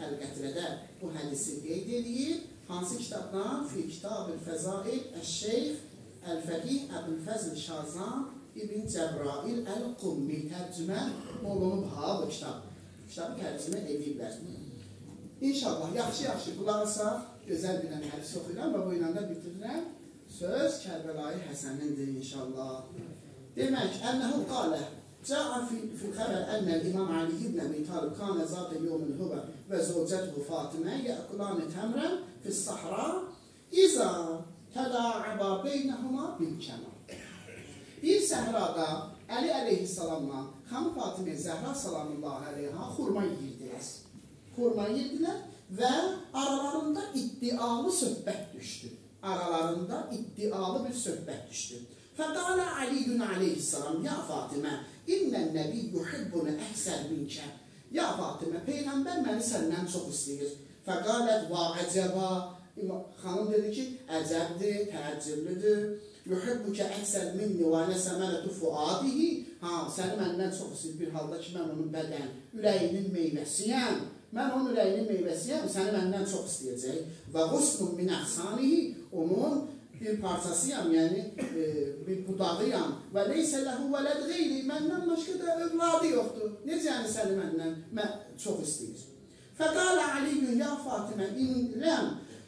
Əl-Qətrədə bu hədisi qeyd edir. Hansı kitabdan? Fi Kitab-ül Fəzail Əş-Şeyx Əl-Fəqih Əbul-Fəzl Şazan İbn Cəbrail Əl-Qummi tərcümə olunub ha bu kitab. Kitabı tərcümə ediblər. İnşallah yaxşı qulaq asaq, gözəl bir hədis oxuyuram və bu ilə də bitirirəm. Söz Kərbəlayı Həsənindir inşallah. Demək, ənəhu qalə Cə'a fil xəbər ənəl İmam Ali ibn Əbi Talib kanə zat-ı yevmin huvə və zövcətuhu Fatimə yəkulani təmrən fis-sahra İza təda'aba beynəhuma bil-kəmal. Bir səhrada Əli əleyhissalamla xanım Fatimə Zəhra salamullahi əleyha xurma yeddilər və aralarında iddialı söhbət düşdü. Aralarında iddialı bir söhbət düşdü. Fəqalə Aliyyun aleyhissalam, ya Fatimə, innən nəbi yuhibbunu əhsən minkə. Ya Fatimə, Peyğəmbər məni səndən çox istəyir. Fəqalət va əcəba. Xanım dedi ki, əcəbdir, təəccüblüdür. Yuhibbukə əhsən minni və nəsəmələtu fuadihi. Səni məndən çox istəyir bir halda ki, mən onun bədən, ürəyinin meyvəsiyəm. Mən onun ürəyinin meyvəsiyəm, səni məndən çox istəyəcək. Və qusnun min əhsanihi, onun bir parçasıyam, yəni bir budağıyam. Və leysə ləhu vələd qeyri, məndən başqa da övladı yoxdur. Necə yəni səni məndən çox istəyir? Fəqalə Aliyyun, ya Fatimə, in ləm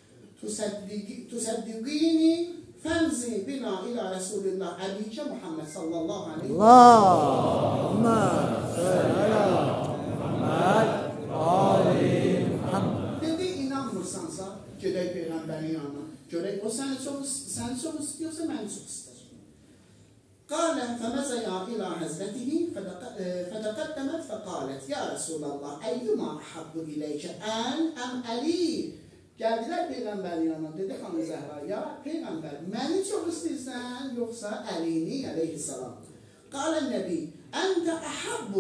tusəddiqini fənzi bina ilə Resulillah əbikə Muhammed sallallahu aleyhi və Allahümmə Muhammed. Dedi, inanmırsansa, gedək Peyğəmbərin yanına. Görək, o səni çox istəyirsə, məni çox istər. Qalə fəməzəyə ilə həzrətihi fədəqəddəmət fəqalət, ya Rasulallah, əyyümə əhabbu iləykə əm əli. Gəldilər Peyğəmbərin yanına, dedi xanım Zəhra, ya Peyğəmbər, məni çox istəyirsən, yoxsa Əlini əleyhissalam. Qalə nəbi, əntə əhabbu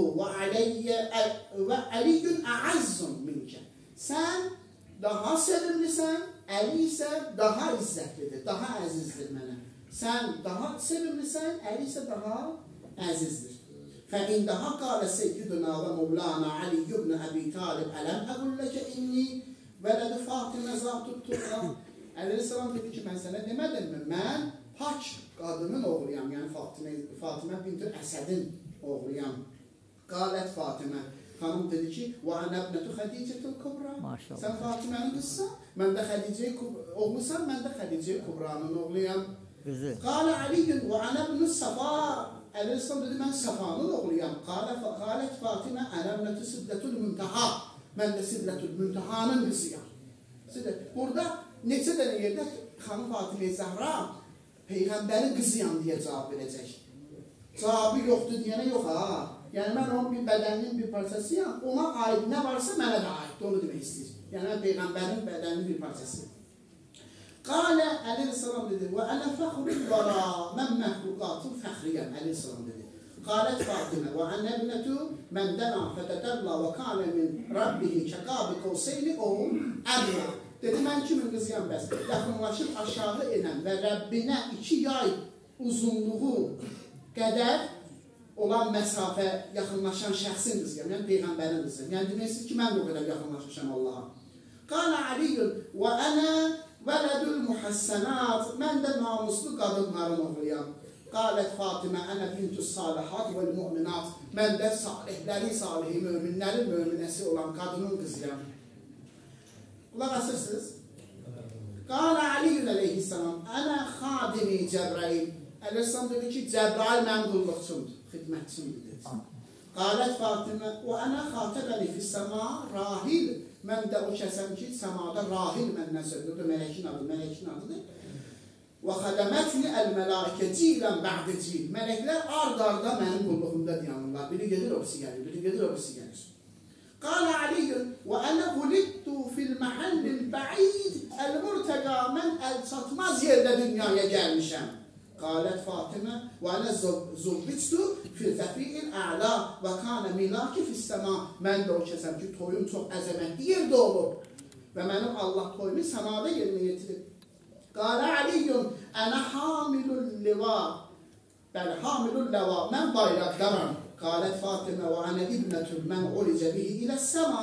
və əliyyün əəzzun minkə. Sən daha sevimlisən, Əli isə daha izzətlidir, daha əzizdir mənə. Sən daha sevimlisən, Əli isə daha əzizdir. Fəqindaha qalə seyyiduna və mevlana Ali ibn Əbi Talib ələm əqulləkə inni vələdi Fatimə zatut tuqa. Əleyhissalam dedi ki, mən sənə demədimmi? Mən pak qadının oğluyam, yəni Fatimə binti Əsədin oğluyam. Qalət Fatimə. Xanım dedi ki, və ənəbnətü Xədicətül Kubra. Sən Fatimənin qızsan, mən də Xədicəyə oğlusan, mən də Xədicəyə Kubranın oğluyam. Qalə Aliyyun və ənəbnü Səfa. Əleyhissalam dedi, mən Səfanın oğluyam. Qalət Fatimə ənəbnətü Siddətül Müntaha. Mən də Siddətül Müntahanın qızıyam. Burada neçə dənə yerdə xanım Fatimə Zəhra Peyğəmbərin qızıyam deyə cavab verəcək. Cavabı yoxdur deyənə yox ha. Yəni, mən onun bir bədəninin bir parçasıyam, ona aid nə varsa mənə də aiddir, onu demək istəyir. Yəni, mən Peyğəmbərin bədəninin bir parçasıyam. Qalə, əleyhissalam dedi, və ənə fəxrül vara, mən məxluqatın fəxriyəm, əleyhissalam dedi. Qalət Fatimə, və ənəbnətü məndənə fətədərla və kanə min Rabbihi kəqabi qovseyni oğul əmrə. Dedi, mən kimin qızıyam bəs? Yaxınlaşıb aşağı enən və Rəbbinə 2 yay uzunluğu qədər olan məsafə yaxınlaşan şəxsin qızıyam, yəni Peyğəmbərin qızıyam. Yəni deməkdir ki, mən də o qədər yaxınlaşmışam Allaha. Qalə Aliyyun və ənə vələdül muhəssənat, mən də namuslu qadınların oğluyam. Qalət Fatimə ənə bintü salihat vəl müminat, mən də salihi, möminlərin möminəsi olan qadının qızıyam. Qulaq asırsınız? Qalə Aliyyun əleyhissalam, ənə xadimi Cəbrail. Əleyhissalam dedi ki, Cəbrail mənim qulluqçumdur, xidmətçimdir dedi. Qalət Fatimə, və ənə xatəbəli fissəma rahil. Mən də o kəsəm ki, səmada rahil məndən söylüyor. O da mələkin adıdır. Və xədəmətli əl-mələikə cilən bə'də cil. Mələklər ard-arda mənim qulluğumda dayanırlar. Biri gedir, o birisi gəlir, biri gedir, o birisi gəlir. Qalə Aliyyun, və ənə quliddu fil məhəllil bə'id əl-murtəqa, mən əl çatmaz yerdə dünyaya gəlmişəm. Qalət Fatimə, və ənə zubbiçdu fil-fəfi'il ə'la və kanə milaki fissəma. Mən də o kəsəm ki, toyum çox əzəmətli yerdə olub və mənim Allah toyumu səmada yerinə yetirib. Qalə Aliyyun, ənə hamilul liva. Bəli, hamilul ləva, mən bayraqdaram. Qalət Fatimə, və ənə ibnətül mən ulicə bihi ilə səma.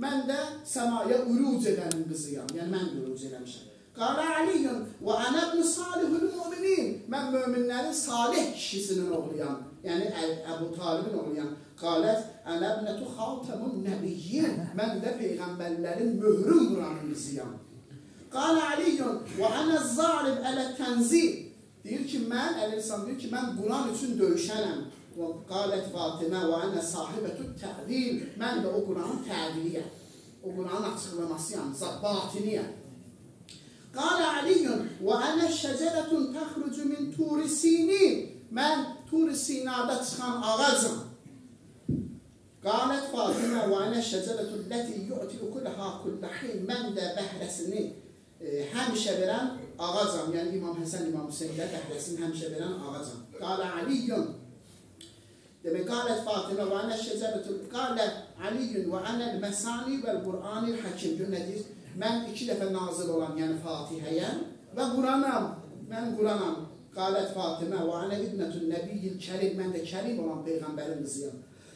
Mən də səmaya uruc edənin qızıyam. Yəni mən də uruc eləmişəm. Qala Aliyyun və ənə ibn salihul müminin. Mən möminlərin salih kişisinin oğluyam. Yəni Əbu Talibin oğluyam. Qalət ənə ibnətü xatəmun nəbiyyin. Mən də peyğəmbərlərin möhrün vuranın qızıyam. Qala Aliyyun və ənə zalib ələ tənzil. Deyir ki, mən, Əl-İslam deyir ki, mən Quran üçün döyüşənəm. Qalət Fatimə və ənə sahibətü təvil. Mən də o Quranın təviliyəm. O Quranın açıqlamasıyam, batiniyəm. Qalə Aliyyun və ənə şəcərətun təxrucu min Tur-i Sinin. Mən Tur-i Sinada çıxan ağacım. Qalət Fatimə və ənə şəcərətun ləti yu'ti ukulha kullahin. Mən də bəhrəsini həmişə verən ağacam. Yəni İmam Həsən, İmam Hüseynlər bəhrəsini həmişə verən ağacam. Qalə Aliyyun. Demək, qalət Fatimə və ənə şəcərətun. Qalə Aliyyun və ənəl məsani vəl-Qur'anil həkim. Gör nə deyir? Mən 2 dəfə nazil olan, yəni Fatihəyəm və Quranam. Mən Quranam. Qalət Fatimə və ənə ibnətün nəbiyyil kərim. Mən də kərim olan Peyğəmbərin qızıyam.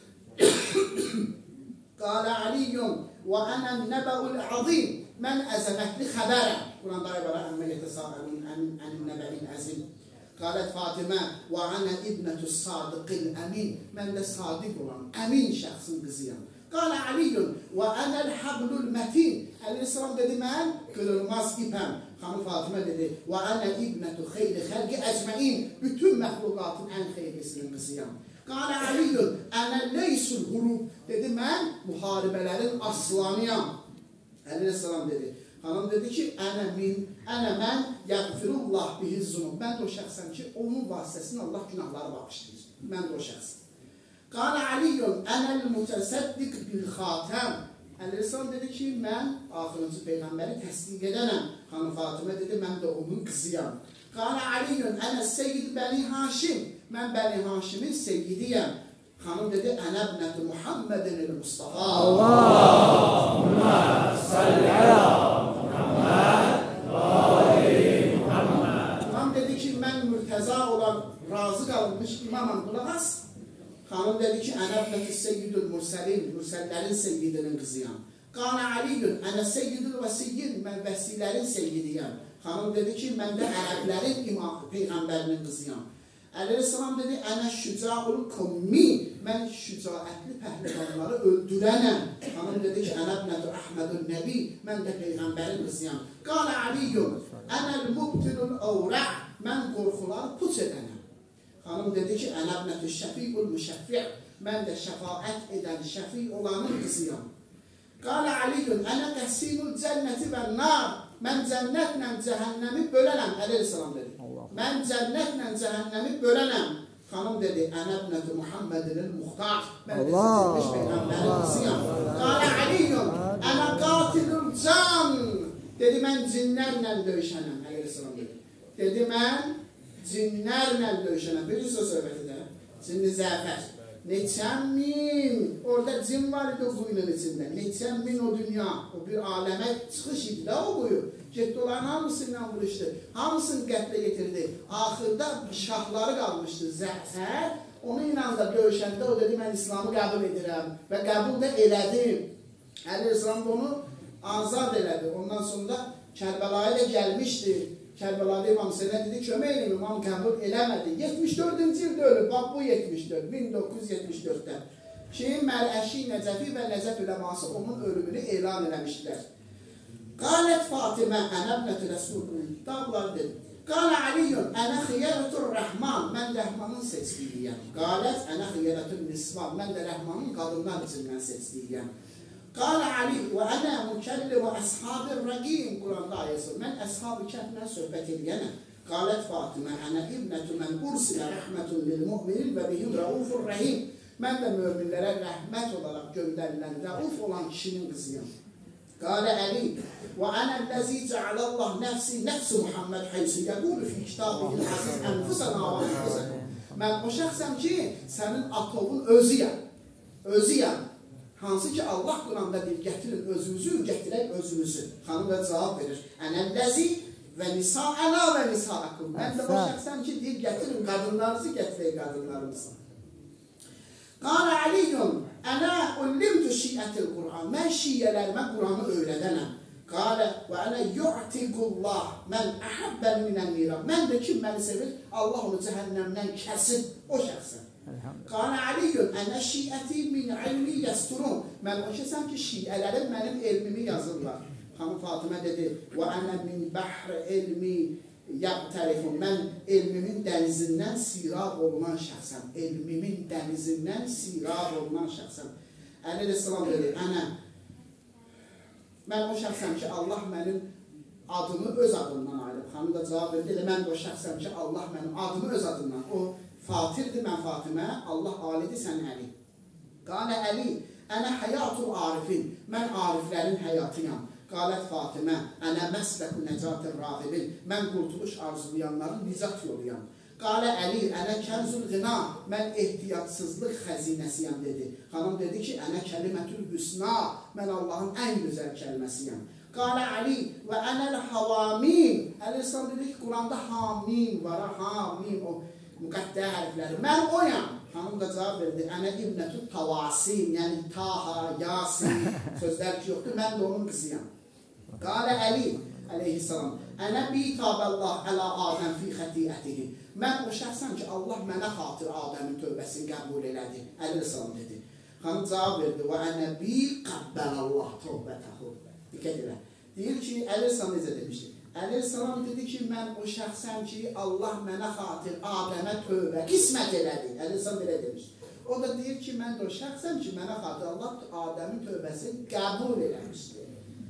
Qalə Aliyyun və ənəl nəbəul azim. Mən əzəmətli xəbərəm. Quranda ibara əmmə yətəsəlun ənin nəbəin əzim. Qalət Fatimə və ənə ibnətü sadiqil əmin. Mən də sadiq olan, əmin şəxsin qızıyam. Qalə Aliyyun və ənəl həblul mətin. Əl-İslam dedi, mən qırılmaz ipəm. Xanım Fatimə dedi, və ənə ibnətü xeyli xəlqi əcməin. Bütün məxluqatın ən xeylisinin qızıyam. Qalə Aliyyun ənə leysul hurub. Dedi, mən müharibələrin aslanıyam. Əl-İslam dedi. Xanım dedi ki, ənə mən yəğfirullah bihi zunub. Mən də o şəxsəm ki, onun vasitəsilə Allah günahları bağışlayır. Mən də o şəxsəm. Qalə Aliyyun ənəl mütəsəddiq bil xatəm. Əl-İslam dedi ki, mən axırıncı Peyğəmbəri təsdiq edənəm. Xanım Fatimə dedi, mən də onun qızıyam. Qalə Aliyyun ənə seyyid Bəni Haşim. Mən Bəni Haşimin seyyidiyəm. Xanım dedi, ənə ibnətü Muhammedin el-Mustafa. Allahümmə salli alə Muhammed və ali Muhammed. İmam dedi ki, mən mürtəza olan, razı qalınmış imamam, qulaq as. Xanım dedi ki, ənə ibnətü seyyidül mürsəlin, mürsəllərin seyyidinin qızıyam. Qalə Aliyyun, ənə seyyidül vəsiyyid, mən vəsilərin seyyidiyəm. Xanım dedi ki, mən də ərəblərin peyğəmbərinin qızıyam. Əl-İslam dedi, ənə şücaul kummi, mən şücaətli pəhləvanları öldürənəm. Xanım dedi ki, ənə ibnətü Əhmədun Nəbi, mən də peyğəmbərin qızıyam. Qalə Aliyyun, ənəl mubtilul əvrə, mən qorxuları puç edənəm. Xanım dedi ki, ənə ibnətü şəfiqul müşəffi', mən də şəfaət edən şəfi olanın qızıyam. Qalə Aliyyun, ənə qəsimul cənnəti və nar, mən cənnətlə cəhənnəmi bölənəm. Əl-İslam dedi. Mən cənnətlə cəhənnəmi bölənəm. Xanım dedi, ənə ibnətü Muhammedin muxtar. Mən də seçilmiş peyğəmbərin qızıyam. Qalə Aliyyun, ənə qatilul can. Dedi, mən cinlərlə döyüşənəm. Əl-İslam dedi. Dedi, mən cinlərlə döyüşənəm. Bilirsiniz o söhbəti də. Cinli zəfər. Neçən min. Orada cin var idi o quyunun içində. Neçən min o dünya. O bir aləmə çıxış idi də o quyu. Getdi olan hamısıyla vuruşdu. Hamısını qətlə getirdi. Axırda şahları qalmışdı. Zəfər. Onu inanla döyüşəndə o dedi, mən İslamı qəbul edirəm. Və qəbul də elədim. Əl-İslam onu azad elədi. Ondan sonra Kərbəlaya ilə gəlmişdi. Kərbəlada İmam Hüseynə dedi, kömək edin, İmam qəbul eləmədi. 74-cü ildə ölüb, bax bu 74, 1974-də. Şeyin Mərəşi, Nəcəfi və Nəcəf üləması onun ölümünü elan eləmişdilər. Qalət Fatimə, ənə ibnətü Rəsulullah, bunları dedi. Qalə Aliyyun, ənə xiyərətur Rəhman, mən Rəhmanın seçdiyiyəm. Qalət, ənə xiyərətur Nisvan, mən də Rəhmanın qadınlar üçün mən seçdiyiyəm. Qalə Ali, və ənə mükəlli və əshab-ı rəqim, Quranda ayəsi, mən əshab-ı kəhvlə söhbət ediyənəm. Qalət Fatimə, ənə ibnətü mən ursilə rəhmətun lil-mu'minin və bihim rəufur rəhim. Mən də möminlərə rəhmət olaraq göndərilən rəuf olan kişinin qızıyam. Qalə Əli, və ənəl-ləzi cəalallah nəfsi nəfsi Muhammed həysi yəqulu fi kitabı əziz ənfusana və ənfusana. Mən o şəxsəm ki, sənin atovun özüyəm. Özüyəm. Hansı ki, Allah Quranda deyir, gətirin özünüzü, gətirək özünüzü. Xanım da cavab verir. Ənəl-ləzi və nisa'əna və nisa'akum. Mən də o şəxsəm ki, deyir, gətirin qadınlarınızı, gətirək qadınlarınızı. Qala Aliyyun, ana ullimtu şi'atil Qur'an. Mən şiələrimə Qur'anı öyrədənəm. Qala və ana yu'tiqullah mən ahabbən minən niran. Mən də kim məni sevir, Allah onu cəhənnəmdən kəsib o şəxsən. Qala Aliyyun, ana şi'əti min ilmi yasturun. Mən o şəxsəm ki, şiələrim mənim elmimi yazırlar. Xanım Fatimə dedi, və ana min bahr ilmi yaqtarifun. Mən elmimin dənizindən sirab olunan şəxsəm. Elmimin dənizindən sirab olunan şəxsəm. Əleyhissalam dedi, mən o şəxsəm ki, Allah mənim adımı öz adımdan ayırıb. Xanım da cavab verdi, mən də o şəxsəm ki, Allah mənim adımı öz adımdan. O Fatirdir, mən Fatimə, Allah alidir, sən Əli. Qala Əli, ənə həyatul arifin. Mən ariflərin həyatıyam. Qalət Fatimə, ənə məsləku nəcatir rağibin. Mən qurtuluş arzulayanların nicat yoluyam. Qalə Əli, ənə kənzul qina. Mən ehtiyatsızlıq xəzinəsiyəm dedi. Xanım dedi ki, ənə kəlimətül hüsna. Mən Allahın ən gözəl kəlməsiyəm. Qalə Əli, və ənəl havamim. Əleyhisselam dedi ki, Quranda hamim var, hamim o müqəddəyə hərfləri. Mən oyam. Xanım da cavab verdi, ənə ibnətü tavasim, yəni Taha, Yasin sözlər ki yoxdur, mən də onun qızıyam. Qalə Əli, əleyhissalam, ənə bitabəllah ələ Adəm fi xətiyyətihi. Mən o şəxsəm ki, Allah mənə xatır Adəmin tövbəsini qəbul elədi. Əleyhissalam dedi. Xanım cavab verdi, və ənə bi qəbbələllah tövbətəhu. Diqqət elə. Deyir ki, əleyhissalam necə demişdi? Əleyhissalam dedi ki, mən o şəxsəm ki, Allah mənə xatir Adəmə tövbə qismət elədi. Əleyhissalam belə demişdi. O da deyir ki, mən də o şəxsəm ki, mənə xatir Allah Adəmin tövbəsini qəbul eləmişdi.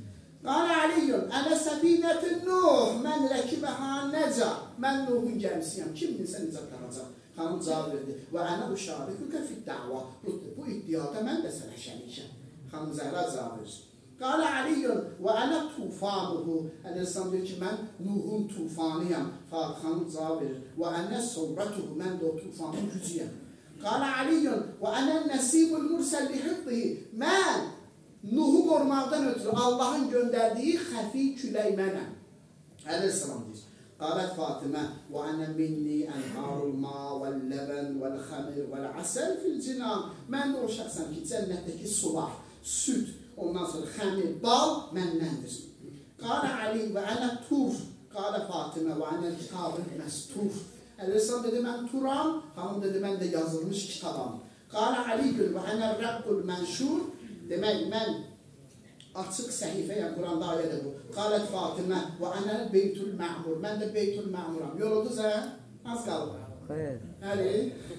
Qala Aliyyun, ənə səfinətün Nuh, mən rəkibəhə nəcə, mən Nuhun gəmisiyəm, kim bilsə nicatlanacaq. Xanım cavab verdi, və ənə uşarikükə fid dəva, bu iddiada mən də sənə şərikəm. Xanım Zəhra cavab verir. Qala Aliyyun, və ənə tufanuhu, Əleyhisselam deyir ki, mən Nuhun tufanıyam. Xanım cavab verir, və ənə surratuhu, mən də o tufanın gücüyəm. Qala Aliyyun, və ənə nəsibul mürsəl bihifdihi, mən Nuhu qormaqdan ötürü Allahın göndərdiyi xəfi külək mənəm. Əleyhisselam deyir. Qalət Fatimə, və ənə minni ənharul ma vəl-ləbən vəl-xəmir vəl-əsəl fil-cinan. Mən də o şəxsəm ki, cənnətdəki sular, süt, ondan sonra xəmir, bal məndəndir. Qalə Ali və ənə tur. Qalə Fatimə və ənə kitabın məstur. Əleyhisselam dedi, mən turam. Xanım dedi, mən də yazılmış kitabam. Qalə Ali gül və ənə rəqqul mənşur. Demək, mən açıq səhifəyəm, Quranda ayədir bu. Qalət Fatimə və ənə beytul mə'mur. Mən də beytul mə'muram. Yorulduz hə? Az qaldı. Həli?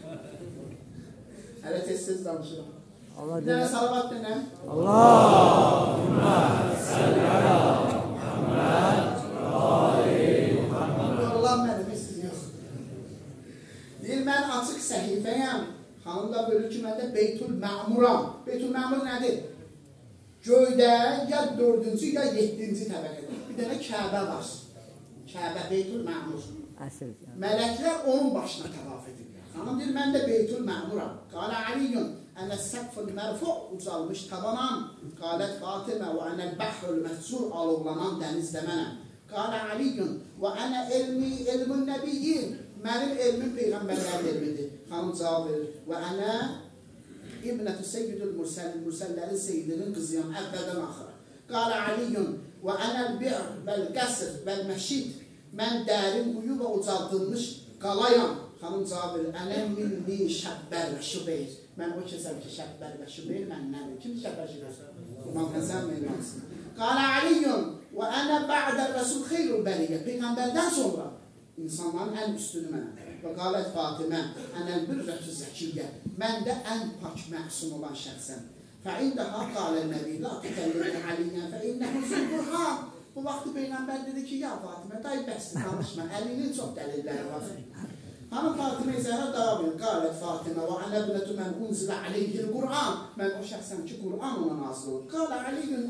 Hələ tez-tez danışıram. Bir dənə salavat denəm. Allahümmə səlli alə Muhammed Muhammed. Yorulan mənim, siz yox. Deyir, mən açıq səhifəyəm. Xanım da bölür ki, mən də beytul mə'muram. Beytul mə'mur nədir? Göydə ya 4-cü, ya 7-ci təbəqədə. Bir dənə Kəbə var. Kəbə, beytul mə'mur. Mələklər onun başına təvaf edirlər. Xanım deyir, mən də beytul mə'muram. Qalə Aliyyun, ənə səqful mərfu, ucalmış tabanam. Qalət Fatimə, və ənəl bəhrul məhsur, alovlanan dənizdə mənəm. Qalə Aliyyun, və ənə elmun nəbiyyin. Mənim elmin Peyğəmbərlərin elmidir. Xanım cavab verir. Və ənə İbnətü seyyidül mürsəlin, mürsəllərin seyyidinin qızıyam, əvvəldən axıra. Qalə Aliyyun, və ənəl bi'r vəl-qəsr vəl-məşid. Mən dərin quyu və ucaldılmış qalayam. Xanım cavab verir. Ənə minni şəbbər və şübeyr. Mən o kəsəm ki, şəbbər və şübeyr mənnədir. Kim şəbbər şübeyr? İmam Həsən meylansın. Qalə Aliyyun, və ənə bə'də rəsul xeyrul bəliyyə. Peyğəmbərdən sonra insanların ən üstünü mənəm. Və qalət Fatimə, ənəl bürrətü zəkiyyə. Mən də ən pak məsum olan şəxsəm. Fəindəhə qalə nəbi, la tükəllərin aliyyən fəinnəhü zülburhan. Bu vaxtı Peyğəmbər dedi ki, ya Fatimə, day bəsdir, danışma, əlinin çox dəlilləri var. Hanım Fatimə-i Zəhra davam edir. Qalət Fatimə, və ənəbnətü mən unzilə aleyhil Qur'an. Mən o şəxsəm ki, Qur'an ona nazil olur. Qalə aliyyün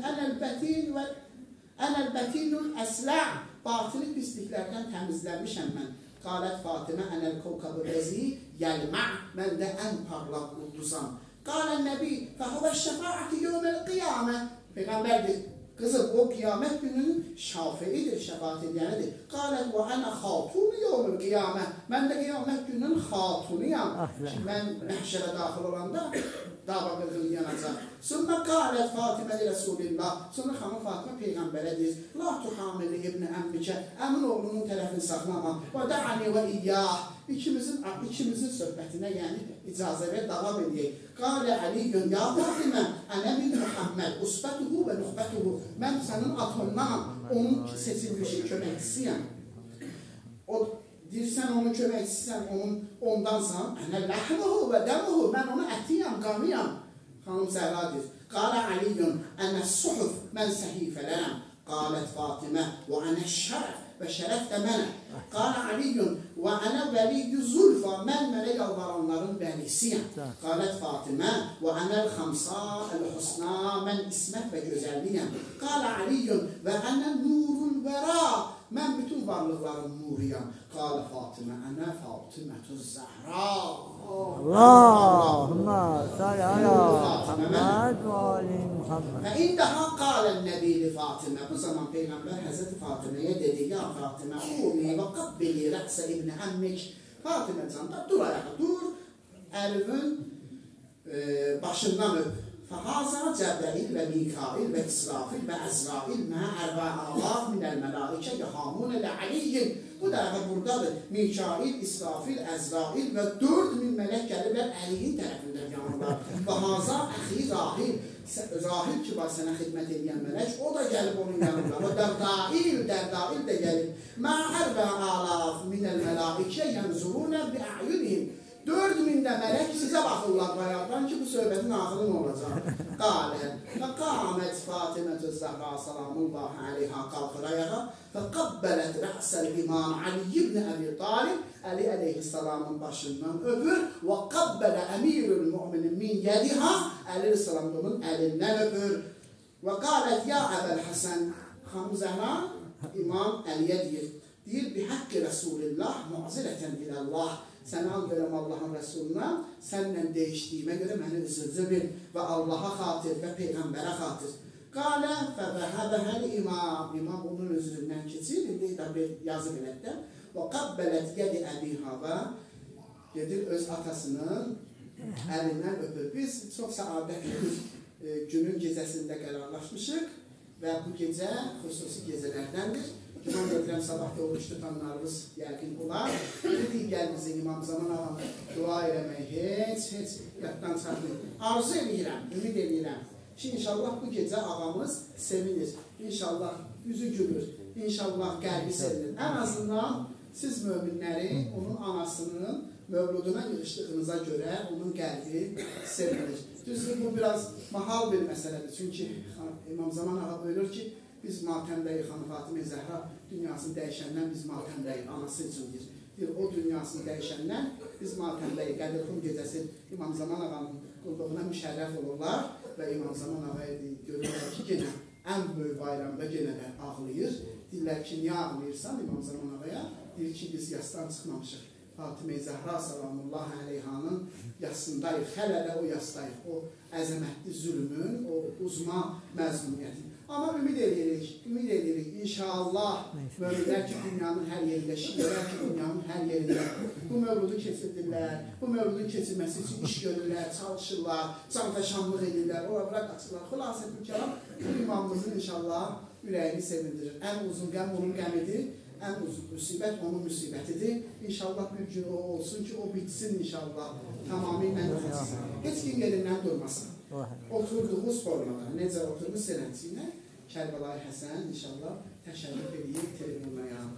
ənəl-bətinul əslə'. Batili pisliklərdən təmizlənmişəm mən. Qalət Fatimə, ənəl kovkabı rəzi yəlmə'. Mən də ən parlaq ulduzam. Qalən nəbi, fəhuvə şəfaəti yevməl qiyamə. Peyğəmbər deyir, Qızım, o qiyamət gününün şafiidir, şəfaat edənidir. Qalət və ənə xatunu yevmil qiyamə. Mən də qiyamət gününün xatunuyam. Mən məhşərə daxil olanda dava qılğın yanacaq. Sonra qalət Fatimə Rəsulillah. Sonra xanım Fatimə Peyğəmbərə deyir, la tuhamili ibn əmmikə, əmin oğlunun tərəfini saxlama. Və də'ani və iyyah. İkimizin söhbətinə, yəni icazə ver, davam edəyək. Qalə Əliyyün, ya Fatimə, ənə min Muhammed, usbətuhu və nuxbətuhu. Mən sənin atondanam, onun seçilmişi köməkçisiyəm. O, deyirsən, onun köməkçisiyəm, ondansan, ənə ləhmuhu və dəmuhu, mən onun ətiyəm, qanıyam. Xanım Zəhra deyir. Qalə Əliyyün, ənə suhuf, mən səhifələrəm. Qalət Fatimə, və ənə şərəf. Və şərəf də mənə. Qalə Əliyyün və ənə vəliyyü zulfa, mən mənə yalvaranların vəlisiyəm. Qalət Fatimə və ənəl xamsa əl-husna, mən ismət və gözəlliyəm. Qalə Əliyyün və ənə nurul vəra, mən bütün varlıqların nuriyəm. Qalə Fatimə, ənə Fatimətü Zəhra. Allahümme salli ala Muhammed ve ali Muhammed. Və indəha qalən nəbili Fatimə. Bu zaman Peyğəmbər Həzrəti Fatiməyə dedi, ya Fatimə, umi və qabbili rəqsə ibn əmmik. Fatimə canda, dur ayağa, dur, əlinin başından öp. Fəhazə Cəbrəil və Mikail və İsrafil və Əzrail mə ərvə Allah minəl mələikə yəhamun ələ Aliyyin. Bu dəfə buradadır. Mikail, İsrafil, Əzrail və 4000 mələk gəlirlər Əliyin tərəfindən yanırlar. Fəhazə əxi Rahil. Rahil ki var sənə xidmət edən mələk, o da gəlib onun yanında. O Dərdail də gəlib. Mə ərvə alaf minəl mələikə yənzurunə bi əyunihim. 4000 də mələk sizə baxırlar bayaqdan ki, bu söhbətin axırı nə olacaq? Qalə, və qamət Fatimətü Zəhra salamullahi aleyha qalxır ayağa və qabbələt rəqsəl imam Ali ibn Əbi Talib, Əli əleyhissalamın başından öpür və qabbələ əmirül müminin min yədiha, Əli əleyhissalamın əlindən öpür və qalət, ya Əbəl Həsən, xanım Zəhra, imam Əliyə deyir, bi haqqi Rəsulillah, muazilətən iləllah. Səni al görəm Allahın Rəsuluna, sənlə deyişdiyimə görə məni üzrcə bil və Allaha xatir və Peyğəmbərə xatir. Qalə fəvəhəbəhəl imam. İmam onun üzründən keçir, indi bir yazı bilətdə. Və qabbələt yədi əbihava, gedir öz atasının əlindən öpür. Biz çox səadətli bir günün gecəsində qərarlaşmışıq və bu gecə xüsusi gecələrdəndir. İmam edirəm, sabahda oruç tutanlarımız yəqin olar. Digər bizim İmam Zaman ağamı dua eləmək heç yaddan çıxarmayın. Arzu edirəm, ümid edirəm ki, inşallah bu gecə ağamız sevinir. İnşallah yüzü gülür, inşallah qəlbi sevinir. Ən azından siz möminləri onun anasının mövluduna yığışdığınıza görə onun qəlbi sevinir. Düzdür, bu biraz mahal bir məsələdir. Çünki İmam Zaman ağa buyurur ki, biz matəmdəyik, xanım Fatimə Zəhra dünyasını dəyişəndən biz matəmdəyik, anası üçün deyir. O dünyasını dəyişəndən biz matəmdəyik. Qədirxum gecəsi İmam Zaman ağanın qulluğuna müşərrəf olurlar və İmam Zaman ağaya görürlər ki, genə ən böyük bayramda genə də ağlayır. Deyirlər ki, niyə ağlayırsan İmam Zaman ağaya? Deyir ki, biz yasdan çıxmamışıq. Fatimə Zəhra salamullahi aleyhanın yasındayıq, hələ də o yasdayıq. O əzəmətli zülmün, o uzma məzmuniyyəti. Amma ümid edirik, inşallah möminlər ki, dünyanın hər yerində, şiirlər ki, dünyanın hər yerində bu mövludu keçirdirlər, bu mövludun keçirməsi üçün iş görürlər, çalışırlar, canfəşanlıq edirlər, oralara qaçırlar. Xülasə Türkəlam, bu imamımızın inşallah ürəyini sevindirir. Ən uzun qəm onun qəmidir, ən uzun müsibət onun müsibətidir. İnşallah bir gün o olsun ki, o bitsin inşallah, tamamilə bitsin. Heç kim yerindən durmasın. Oturduğumuz formada, necə oturmuş sənətçiylə Kərbəlayı Həsən inşallah təşəbbüs edeyim.